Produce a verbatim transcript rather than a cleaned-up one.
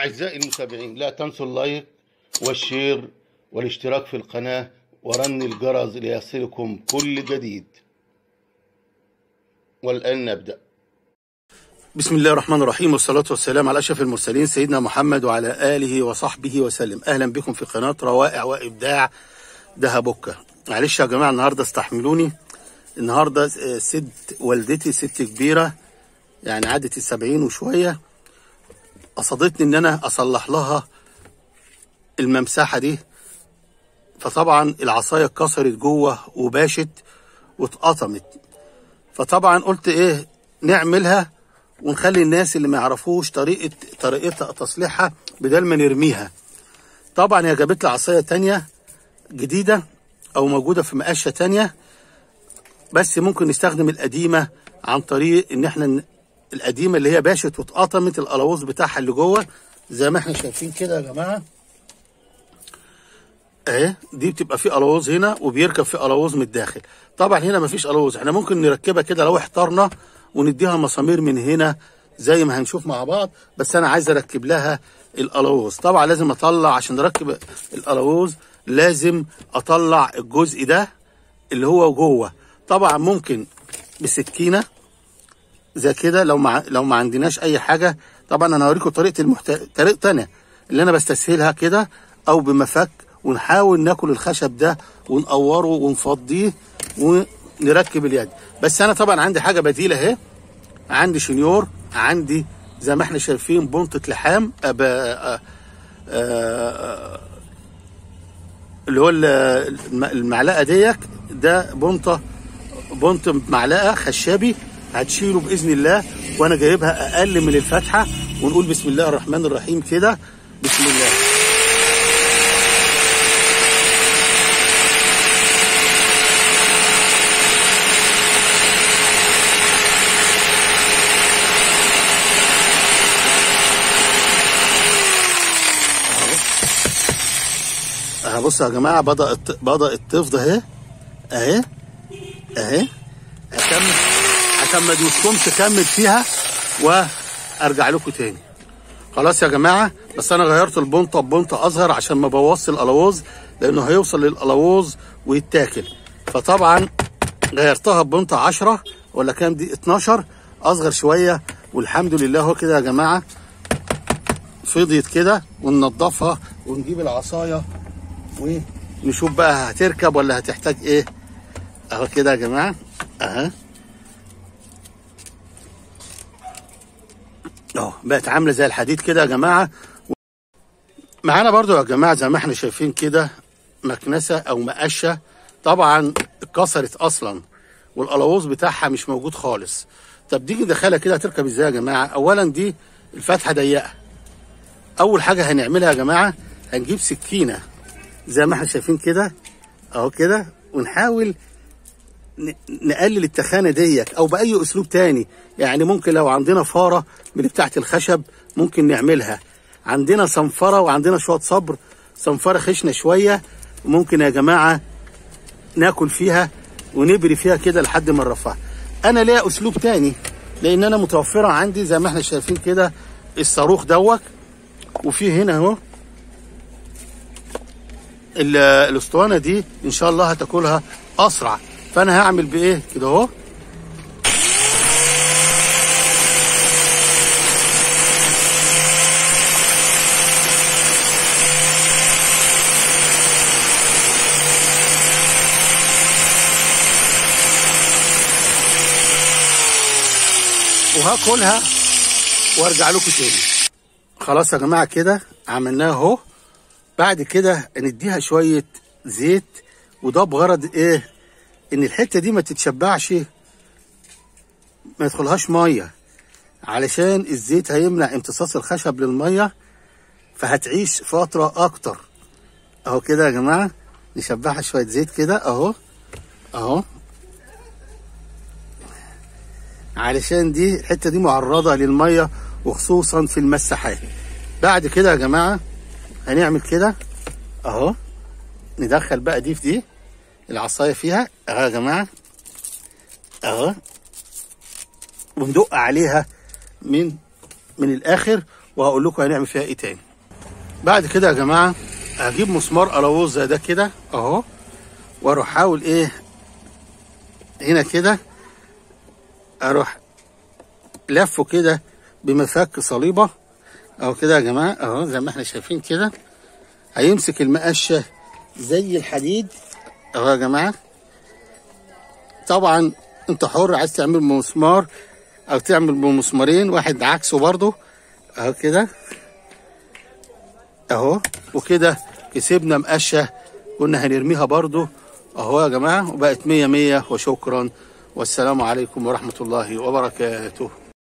أعزائي المتابعين، لا تنسوا اللايك والشير والاشتراك في القناة ورن الجرس ليصلكم كل جديد. والآن نبدأ. بسم الله الرحمن الرحيم، والصلاة والسلام على أشرف المرسلين سيدنا محمد وعلى آله وصحبه وسلم. أهلا بكم في قناة روائع وإبداع دهبوكة. معلش يا جماعة النهاردة استحملوني، النهاردة ست والدتي ست كبيرة يعني عدت السبعين وشوية، قصدتني ان انا اصلح لها الممسحة دي، فطبعا العصاية اتكسرت جوه وباشت واتقطمت، فطبعا قلت ايه نعملها ونخلي الناس اللي ما يعرفوش طريقة طريقتها تصليحها بدل ما نرميها. طبعا هي جابت لي عصاية تانية جديدة او موجودة في مقاشة تانية، بس ممكن نستخدم القديمة عن طريق ان احنا القديمه اللي هي باشت واتقطمت القلاووز بتاعها اللي جوه زي ما احنا شايفين كده يا جماعه اهي. دي بتبقى في قلاووز هنا وبيركب في قلاووز من الداخل. طبعا هنا مفيش قلاووز، احنا ممكن نركبها كده لو احترنا ونديها مسامير من هنا زي ما هنشوف مع بعض، بس انا عايز اركب لها القلاووز. طبعا لازم اطلع عشان اركب القلاووز، لازم اطلع الجزء ده اللي هو جوه. طبعا ممكن بسكينه زي كده لو ما لو ما عندناش اي حاجه. طبعا انا هوريكم طريقه المحت... طريقه ثانيه اللي انا بستسهلها كده، او بمفك، ونحاول ناكل الخشب ده ونقوره ونفضيه ونركب اليد. بس انا طبعا عندي حاجه بديله اهي، عندي شنيور، عندي زي ما احنا شايفين بنطه لحام أبا... أ... أ... اللي هو المعلقه ديك، ده بنطه بنطه معلقه خشابي هتشيله باذن الله، وانا جايبها اقل من الفتحه، ونقول بسم الله الرحمن الرحيم كده. بسم الله. اهو بصوا يا جماعه بدات بدات تفضى اهي اهي اهي. هكمل عشان ما تدوسكمش تكمل فيها وارجع لكم تاني. خلاص يا جماعه، بس انا غيرت البنطه ببنطه اصغر عشان ما بوظش القلاووز، لانه هيوصل للقلاووز ويتاكل. فطبعا غيرتها ببنطه عشرة ولا كام دي، اتناشر، اصغر شويه. والحمد لله هو كده يا جماعه فضيت كده. وننضفها ونجيب العصايه ونشوف بقى هتركب ولا هتحتاج ايه. اهو كده يا جماعه اهو اهو بقت عامله زي الحديد كده يا جماعه. معانا برضو يا جماعه زي ما احنا شايفين كده مكنسه او مقشه، طبعا اتكسرت اصلا والقلاووز بتاعها مش موجود خالص. طب دي ندخلها كده هتركب ازاي يا جماعه؟ اولا دي الفتحه ضيقه. اول حاجه هنعملها يا جماعه هنجيب سكينه زي ما احنا شايفين كده اهو كده، ونحاول نقلل التخانه ديت، او باي اسلوب تاني. يعني ممكن لو عندنا فاره من بتاعه الخشب ممكن نعملها، عندنا صنفره وعندنا شويه صبر، صنفره خشنه شويه ممكن يا جماعه ناكل فيها ونبري فيها كده لحد ما نرفعها. انا ليا اسلوب تاني، لان انا متوفره عندي زي ما احنا شايفين كده الصاروخ دوت، وفي هنا اهو الاسطوانه دي ان شاء الله هتاكلها اسرع. فانا هعمل بايه كده اهو، وهاكلها وارجع لكم تاني. خلاص يا جماعه كده عملناها اهو. بعد كده نديها شويه زيت، وده بغرض ايه؟ ان الحته دي ما تتشبعش، ما يدخلهاش ميه، علشان الزيت هيمنع امتصاص الخشب للميه فهتعيش فتره اكتر. اهو كده يا جماعه نشبعها شويه زيت كده اهو اهو، علشان دي الحته دي معرضه للميه وخصوصا في المساحات. بعد كده يا جماعه هنعمل كده اهو، ندخل بقى دي في دي العصايه فيها اهو يا جماعه اهو، وندق عليها من من الاخر وهقول لكم هنعمل فيها ايه تاني. بعد كده يا جماعه هجيب مسمار الوز زي ده كده اهو، واروح احاول ايه هنا كده، اروح لفه كده بمفك صليبه اهو كده يا جماعه اهو، زي ما احنا شايفين كده. هيمسك المقشه زي الحديد اهو يا جماعه. طبعا انت حر، عايز تعمل بمسمار او تعمل بمسمارين واحد عكسه برضو اهو كده اهو. وكده كسبنا مقشه كنا هنرميها برضو اهو يا جماعه، وبقت مية مية. وشكرا والسلام عليكم ورحمه الله وبركاته.